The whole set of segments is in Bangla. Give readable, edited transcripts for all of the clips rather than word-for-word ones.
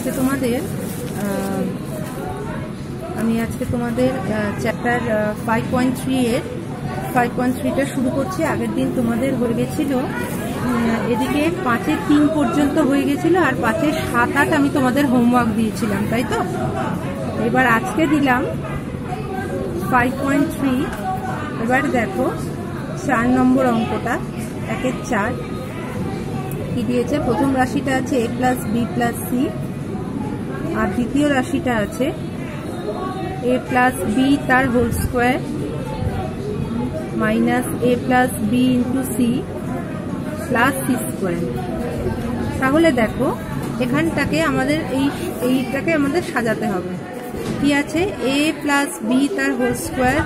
আজকে তোমাদের চ্যাপ্টার 5.3 এর 5.3টা শুরু করছি। আগের দিন তোমাদের হয়ে গেছিল এদিকে 5-এর 3 পর্যন্ত হয়ে গেছিল, আর 5-এর 7-8 আমি তোমাদের হোমওয়ার্ক দিয়েছিলাম, তাই তো? এবার আজকে দিলাম 5.3। এবার দেখো 4 নম্বর অঙ্কটা, 1-এর 4 কি দিয়েছে? প্রথম রাশিটা আছে a plus B plus C, আর দ্বিতীয় রাশিটা আছে a প্লাস বি তার whole square minus a plus B into C plus C square. তাহলে দেখো এখানটাকে আমাদের এইটাকে আমাদের সাজাতে হবে। কি আছে? a প্লাস বি তার হোল স্কোয়ার।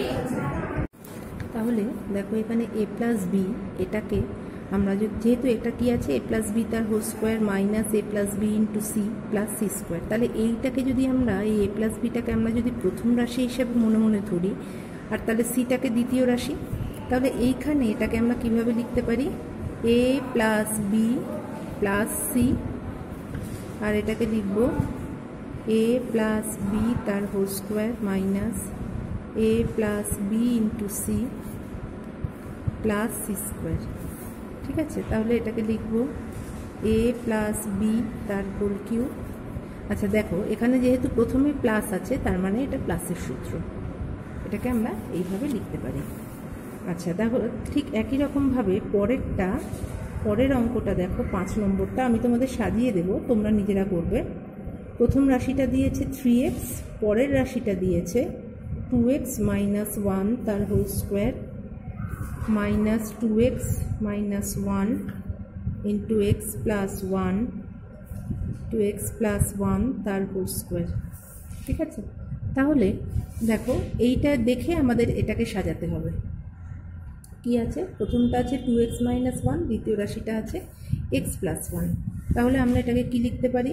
তাহলে দেখো এখানে a প্লাস বি, এটাকে আমরা যেহেতু এটা কি আছে a প্লাস বি তার whole square minus a plus B into C plus C square, তাহলে এইটাকে যদি আমরা এই a প্লাস বিটাকে আমরা যদি প্রথম রাশি হিসেবে মনে মনে ধরি, আর তাহলে সিটাকে দ্বিতীয় রাশি, তাহলে এইখানে এটাকে আমরা কিভাবে লিখতে পারি? a plus B plus C, আর এটাকে লিখব a প্লাস বি তার whole square minus a plus B into C plus C square. ঠিক আছে, তাহলে এটাকে লিখব a প্লাস বি তার হোল কিউব। আচ্ছা দেখো এখানে যেহেতু প্রথমে প্লাস আছে, তার মানে এটা প্লাসের সূত্র, এটাকে আমরা এইভাবে লিখতে পারি। আচ্ছা দেখো ঠিক একই রকমভাবে পরের অঙ্কটা দেখো 5 নম্বরটা আমি তোমাদের সাজিয়ে দেব, তোমরা নিজেরা করবে। প্রথম রাশিটা দিয়েছে 3x, পরের রাশিটা দিয়েছে 2x মাইনাস 1 তার whole square minus 2x minus 1 into x plus 1 2x plus 1 তার হোল স্কোয়ার। ঠিক আছে, তাহলে দেখো এইটা দেখে আমাদের এটাকে সাজাতে হবে। কি আছে? প্রথমটা আছে 2x মাইনাস 1, দ্বিতীয় রাশিটা আছে x প্লাস 1। তাহলে আমরা এটাকে কি লিখতে পারি?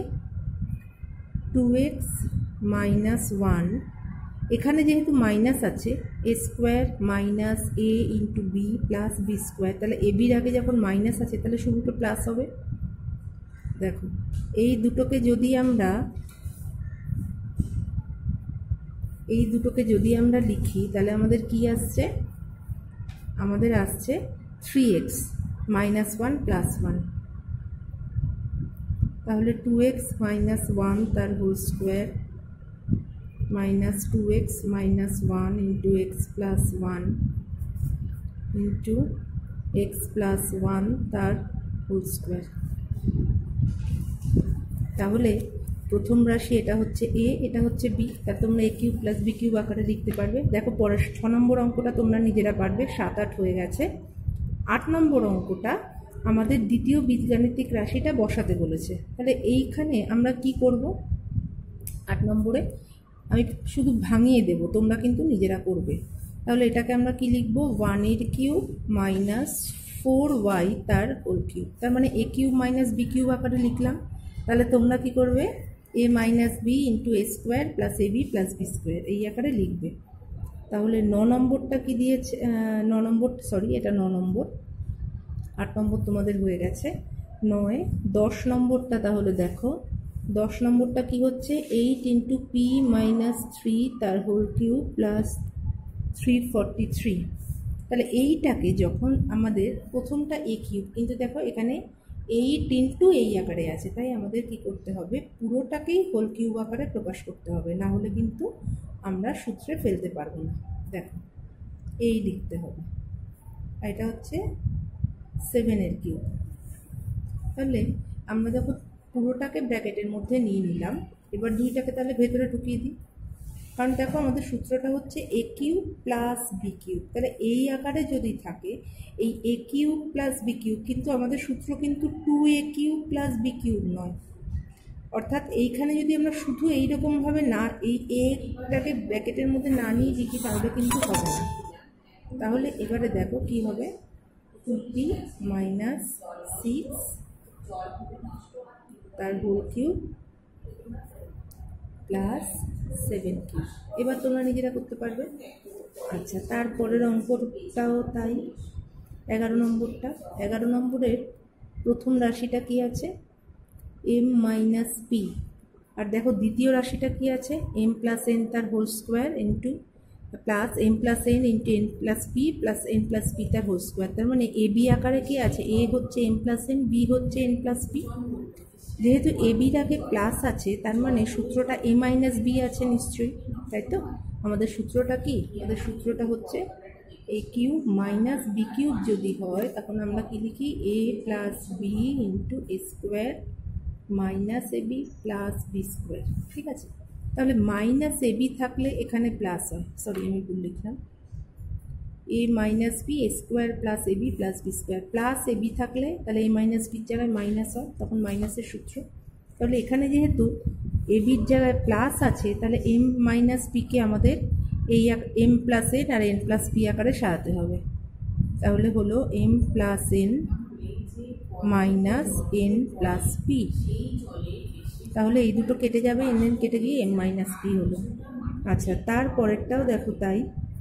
2x মাইনাস 1, এখানে যেহেতু মাইনাস আছে a square minus a into B plus B square, তাহলে এ বির আগে যখন মাইনাস আছে তাহলে শুধুটা প্লাস হবে। দেখো এই দুটোকে যদি আমরা লিখি তাহলে আমাদের কি আসছে? আমাদের আসছে 3x মাইনাস 1 প্লাস 1, তাহলে 2x মাইনাস 1 তার whole square minus 2x minus 1 into X plus 1 into X plus 1 তার হোল স্কোয়ার। তাহলে প্রথম রাশি এটা হচ্ছে a, এটা হচ্ছে b, তা তোমরা a cube plus b cube আকারে লিখতে পারবে। দেখো পরের 6 নম্বর অঙ্কটা তোমরা নিজেরা পারবে, 7-8 হয়ে গেছে। 8 নম্বর অঙ্কটা আমাদের দ্বিতীয় বীজগাণিতিক রাশিটা বসাতে বলেছে। তাহলে এইখানে আমরা কি করব? 8 নম্বরে আমি শুধু ভাঙিয়ে দেব, তোমরা কিন্তু নিজেরা করবে। তাহলে এটাকে আমরা কি লিখব? 1 কিউব মাইনাস 4y তার হোল কিউব, তার মানে a cube minus b cube আকারে লিখলাম। তাহলে তোমরা কি করবে? a minus B into A square plus A B plus B square এই আকারে লিখবে। তাহলে 9 নম্বরটা কি দিয়েছে? 9 নম্বর, সরি এটা 9 নম্বর। 8 নম্বর তোমাদের হয়ে গেছে 9। 10 নম্বরটা তাহলে দেখো 10 নম্বরটা কি হচ্ছে? 8 ইন্টু পি মাইনাস 3 তার হোল কিউব প্লাস 343। তাহলে এইটাকে যখন আমাদের প্রথমটা এ কিউব, কিন্তু দেখো এখানে 8 ইন্টু এই আকারে আছে, তাই আমাদের কি করতে হবে? পুরোটাকেই হোল কিউব আকারে প্রকাশ করতে হবে, না হলে কিন্তু আমরা সূত্রে ফেলতে পারবো না। দেখো এই লিখতে হবে, এটা হচ্ছে 7 কিউব। তাহলে আমরা যখন পুরোটাকে ব্র্যাকেটের মধ্যে নিয়ে নিলাম, এবার 2টাকে তাহলে ভেতরে ঢুকিয়ে দিই, কারণ দেখো আমাদের সূত্রটা হচ্ছে a cube plus B cube. তাহলে এই আকারে যদি থাকে এই a cube plus B cube, কিন্তু আমাদের সূত্র কিন্তু 2a cube plus B cube নয়। অর্থাৎ এইখানে যদি আমরা শুধু এইরকমভাবে না এই এটাকে ব্র্যাকেটের মধ্যে না নিয়ে লিখি তাহলে কিন্তু হবে না। তাহলে এবারে দেখো কি হবে? 2p মাইনাস 6 তার হোল কিউব প্লাস 7 কিউব। এবার তোমরা নিজেরা করতে পারবে। আচ্ছা তারপরের অঙ্কটাও তাই, 11 নম্বরটা। 11 নম্বরের প্রথম রাশিটা কি আছে? m মাইনাস পি আর দেখো দ্বিতীয় রাশিটা কি আছে, এম প্লাস এন তার whole square into plus M plus N into N plus P plus N plus P তার হোল স্কোয়ার। তার মানে এ বি আকারে কি আছে, এ হচ্ছে এম প্লাস এন, বি হচ্ছে এন প্লাস পি। যেহেতু এ বির আগে প্লাস আছে তার মানে সূত্রটা এ মাইনাস বি আছে নিশ্চয়ই, তাই তো? আমাদের সূত্রটা কি, আমাদের সূত্রটা হচ্ছে A cube minus B cube যদি হয় তখন আমরা কি লিখি, A plus B into A square minus A B plus B square. ঠিক আছে, তাহলে মাইনাস এ বি থাকলে এখানে প্লাস হয়, সরি আমি ভুল লিখলাম, A minus B A square plus A B plus B square, plus A B থাকলে তাহলে এ মাইনাস বির জায়গায় মাইনাস হয়, তখন মাইনাসের সূত্র। তাহলে এখানে যেহেতু এ বির জায়গায় প্লাস আছে তাহলে এম মাইনাস পিকে আমাদের এই এম প্লাস এন আর এন প্লাস পি আকারে সাজাতে হবে। তাহলে হলো M plus N minus N plus P, তাহলে এই দুটো কেটে যাবে, এন এন কেটে গিয়ে এম মাইনাস পি হলো। আচ্ছা, তারপরেরটাও দেখো তাই,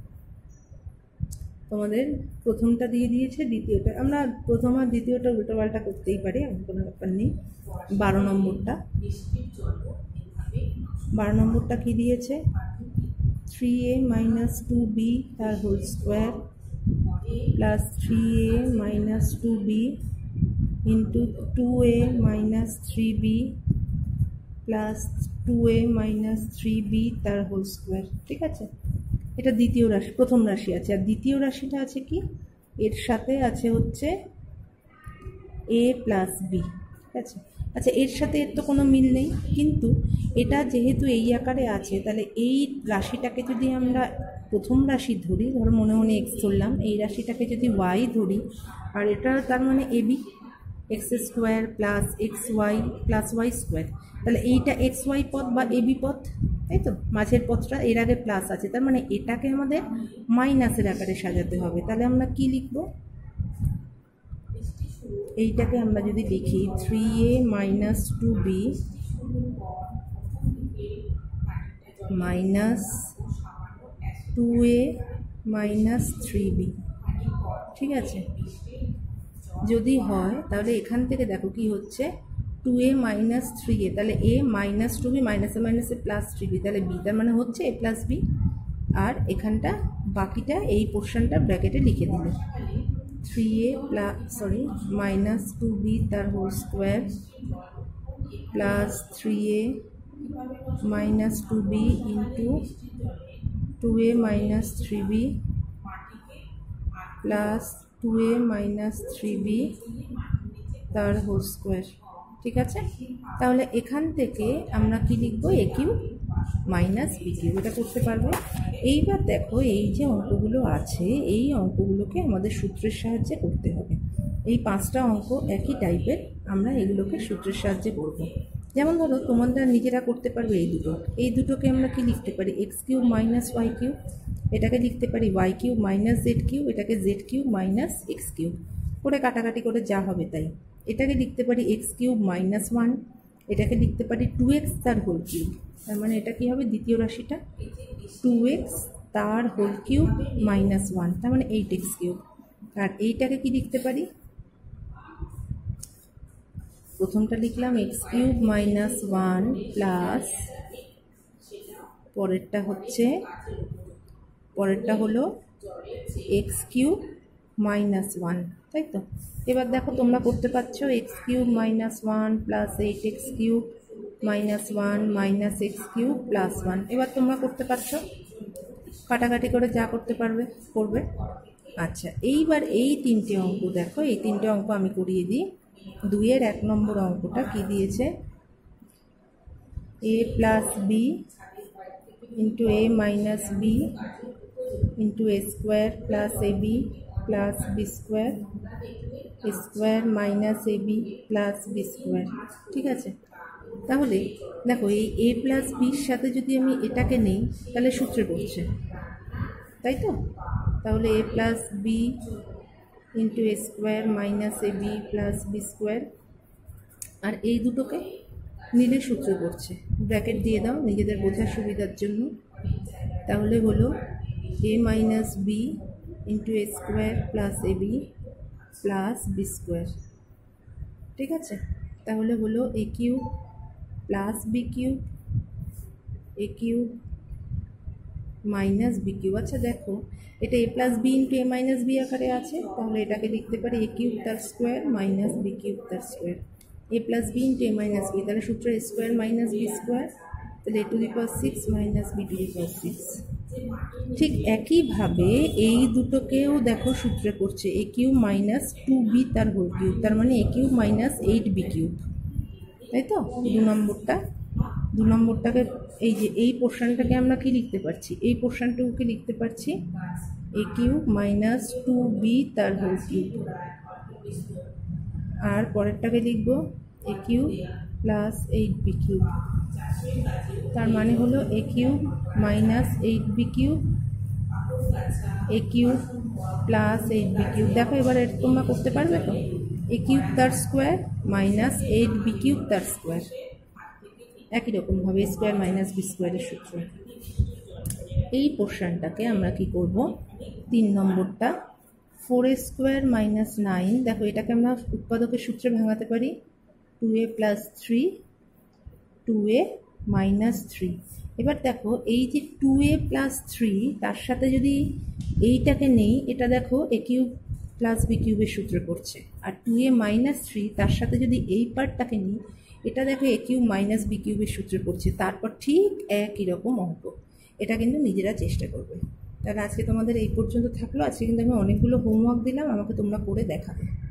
তোমাদের প্রথমটা দিয়ে দিয়েছে, দ্বিতীয়টা আমরা প্রথম আর দ্বিতীয়টা উল্টোপাল্টা করতেই পারি, এমন কোনো ব্যাপার নেই। 12 নম্বরটা কি দিয়েছে, 3a মাইনাস 2b তার whole square plus 3a minus 2b into 2a minus 3b plus 2a minus 3b তার হোল স্কোয়ার। ঠিক আছে, এটা দ্বিতীয় রাশি, প্রথম রাশি আছে। আর দ্বিতীয় রাশিটা আছে কি, এর সাথে আছে হচ্ছে এ প্লাস বি। ঠিক আছে, আচ্ছা এর সাথে এর তো কোনো মিল নেই, কিন্তু এটা যেহেতু এই আকারে আছে তাহলে এই রাশিটাকে যদি আমরা প্রথম রাশি ধরি, ধরো মনে মনে এক্স ধরলাম, এই রাশিটাকে যদি ওয়াই ধরি, আর এটা তার মানে A B, X square plus X Y plus Y square, তাহলে এইটা এক্স ওয়াই পথ বা এ বি পথ, তাই তো? মাঝের পথটা এর আগে প্লাস আছে, তার মানে এটাকে আমাদের মাইনাসের আকারে সাজাতে হবে। তাহলে আমরা কি লিখবো, এইটাকে আমরা যদি লিখি 3a minus 2b minus 2a minus 3b। ঠিক আছে, যদি হয় তাহলে এখান থেকে দেখো কি হচ্ছে, 2a মাইনাস 3a, তাহলে a মাইনাস 2b মাইনাসে মাইনাসে প্লাস 3b, তাহলে b তার মানে হচ্ছে a প্লাস b। আর এখানটা বাকিটা এই পোর্শনটা ব্র্যাকেটে লিখে দিলে 3a প্লাস মাইনাস 2b তার whole square plus 3a minus 2b into 2a minus 3b plus 2a minus 3b তার হোল স্কোয়ার। ঠিক আছে, তাহলে এখান থেকে আমরা কি লিখবো, A cube minus B cube, এটা করতে পারবো। এইবার দেখো এই যে অঙ্কগুলো আছে এই অঙ্কগুলোকে আমাদের সূত্রের সাহায্যে করতে হবে। এই 5টা অঙ্ক একই টাইপের, আমরা এগুলোকে সূত্রের সাহায্যে করব। যেমন ধরো তোমরা নিজেরা করতে পারবে এই দুটোকে আমরা কি লিখতে পারি, X cube minus Y cube, এটাকে লিখতে পারি Y cube minus Z cube, এটাকে Z cube minus X cube, করে কাটাকাটি করে যা হবে তাই। এটাকে লিখতে পারি এক্স কিউব মাইনাস 1, এটাকে লিখতে পারি 2x তার হোল কিউব, তার মানে এটা কি হবে, দ্বিতীয় রাশিটা 2x তার হোল কিউব মাইনাস 1, তার মানে 8x কিউব। আর এইটাকে কি লিখতে পারি, প্রথমটা লিখলাম এক্স কিউব মাইনাস 1 প্লাস পরেরটা হলো এক্স কিউব মাইনাস 1, তাই তো? এবার দেখো তোমরা করতে পারছো X cube minus 1 plus 8x cube minus 1 minus X cube plus 1, এবার তোমরা করতে পারছো, কাটাকাটি করে যা করতে পারবে করবে। আচ্ছা, এইবার এই 3টে অঙ্ক দেখো, এই 3টে অঙ্ক আমি করিয়ে দিই। 2-এর 1 নম্বর অঙ্কটা কি দিয়েছে, a plus B into a minus B into A square plus A B plus B square minus A B plus B square. ঠিক আছে, তাহলে দেখো এই এ প্লাস বির সাথে যদি আমি এটাকে নেই তাহলে সূত্রে পড়ছে, তাই তো? তাহলে A plus B into A square minus A B plus B square, আর এই দুটোকে নিলে সূত্র পড়ছে, ব্র্যাকেট দিয়ে দাও নিজেদের বোঝার সুবিধার জন্য। তাহলে হলো A minus B into A square plus A B plus B square. ঠিক আছে, তাহলে হলো A cube plus B cube A cube minus B cube. আচ্ছা দেখো, এটা A plus B into A minus B আকারে আছে, তাহলে এটাকে লিখতে পারি এ কিউব তার স্কোয়ার মাইনাস বি কিউব তার square. A plus B into A minus B, তাহলে সূত্র A square minus B square, তাহলে এ to the power 6 minus B to the power 6। ঠিক একইভাবে এই দুটোকেও দেখো সূত্রে করছে এ কিউব মাইনাস 2b তার হোল কিউব, তার মানে এ কিউব মাইনাস 8b কিউব, তাই তো? দু নম্বরটাকে এই যে এই পোর্শনটাকে আমরা কি লিখতে পারছি, এই পোর্শনটুকুকে লিখতে পারছি এ কিউব মাইনাস 2b তার হোল কিউব, আর পরেরটাকে লিখব এ কিউব প্লাস 8b কিউব। তার মানে হলো A cube minus 8b cube A cube plus 8b cube. দেখো এবার এটা তোমরা করতে পারবে তো, এ কিউব তার স্কোয়ার মাইনাস 8b কিউব তার স্কোয়ার, একই রকমভাবে স্কোয়ার মাইনাস বি স্কোয়ারের সূত্র। এই পোর্শনটাকে আমরা কি করব, 3 নম্বরটা 4a স্কোয়ার মাইনাস 9, দেখো এটাকে আমরা উৎপাদকের সূত্রে ভাঙাতে পারি 2a প্লাস 3 2a মাইনাস 3। এবার দেখো এই যে 2a প্লাস 3 তার সাথে যদি এইটাকে নেই, এটা দেখো এ কিউব প্লাস বি কিউবের সূত্রে পড়ছে, আর 2a মাইনাস 3 তার সাথে যদি এই পার্টটাকে নিই, এটা দেখো এ কিউব মাইনাস বি কিউবের সূত্রে পড়ছে, তারপর ঠিক একই রকম অঙ্ক। এটা কিন্তু নিজেরা চেষ্টা করবে। তাহলে আজকে তোমাদের এই পর্যন্ত থাকলো। আজকে কিন্তু আমি অনেকগুলো হোমওয়ার্ক দিলাম, আমাকে তোমরা করে দেখাবে।